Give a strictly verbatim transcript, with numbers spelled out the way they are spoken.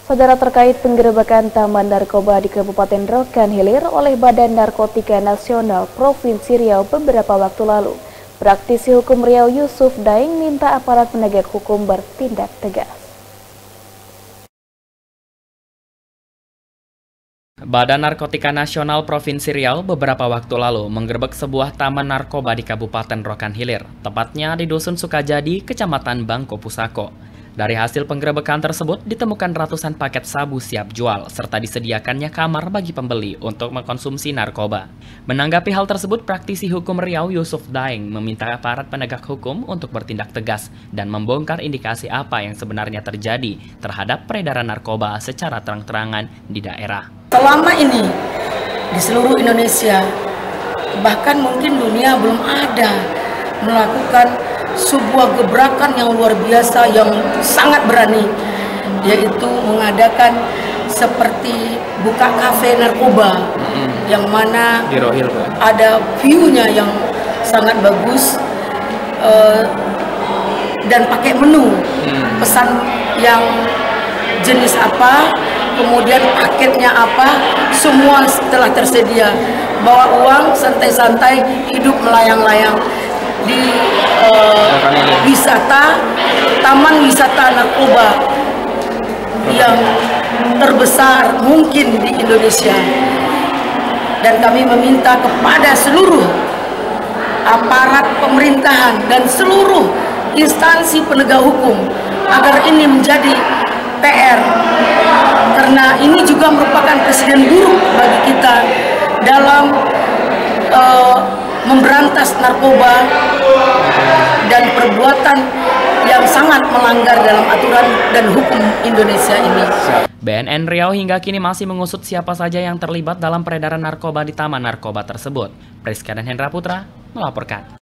Saudara, terkait penggerebekan Taman Narkoba di Kabupaten Rokan Hilir oleh Badan Narkotika Nasional Provinsi Riau beberapa waktu lalu, praktisi hukum Riau Yusuf Daeng minta aparat penegak hukum bertindak tegas. Badan Narkotika Nasional Provinsi Riau beberapa waktu lalu menggerebek sebuah taman narkoba di Kabupaten Rokan Hilir, tepatnya di Dusun Sukajadi, Kecamatan Bangko Pusako. Dari hasil penggerebekan tersebut ditemukan ratusan paket sabu siap jual, serta disediakannya kamar bagi pembeli untuk mengkonsumsi narkoba. Menanggapi hal tersebut, praktisi hukum Riau Yusuf Daeng meminta aparat penegak hukum untuk bertindak tegas dan membongkar indikasi apa yang sebenarnya terjadi terhadap peredaran narkoba secara terang-terangan di daerah. Selama ini di seluruh Indonesia, bahkan mungkin dunia belum ada melakukan sebuah gebrakan yang luar biasa yang sangat berani, yaitu mengadakan seperti buka kafe narkoba hmm. yang mana Dirohil, ada view-nya yang sangat bagus uh, dan pakai menu hmm. pesan yang jenis apa, kemudian paketnya apa, semua telah tersedia. Bawa uang santai-santai, hidup melayang-layang di uh, wisata Taman Wisata Narkoba yang terbesar mungkin di Indonesia. Dan kami meminta kepada seluruh aparat pemerintahan dan seluruh instansi penegak hukum agar ini menjadi P R, karena ini juga merupakan presiden buruk bagi kita dalam uh, memberantas narkoba dan perbuatan yang sangat melanggar dalam aturan dan hukum Indonesia ini. B N N Riau hingga kini masih mengusut siapa saja yang terlibat dalam peredaran narkoba di Taman Narkoba tersebut. Priska dan Hendra Putra melaporkan.